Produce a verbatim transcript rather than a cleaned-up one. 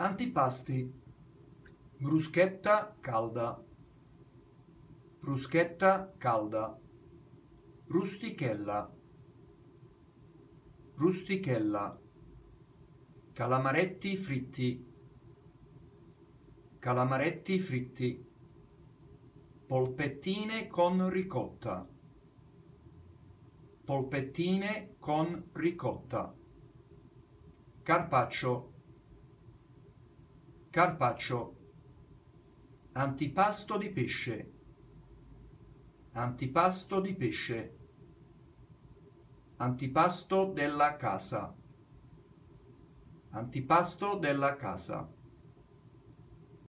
Antipasti. Bruschetta calda. Bruschetta calda. Rustichella. Rustichella. Calamaretti fritti. Calamaretti fritti. Polpettine con ricotta. Polpettine con ricotta. Carpaccio. Carpaccio. Antipasto di pesce. Antipasto di pesce. Antipasto della casa. Antipasto della casa.